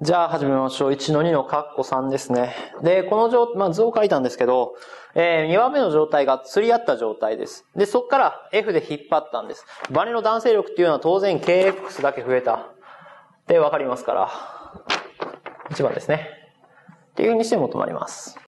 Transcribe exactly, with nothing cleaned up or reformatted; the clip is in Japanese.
じゃあ始めましょう。いちのにのカッコさんですね。で、この状、まあ図を書いたんですけど、えー、にばんめの状態が釣り合った状態です。で、そこから F で引っ張ったんです。バネの弾性力っていうのは当然 ケーエックス だけ増えた。ってわかりますから。いちばんですね。っていう風にして求まります。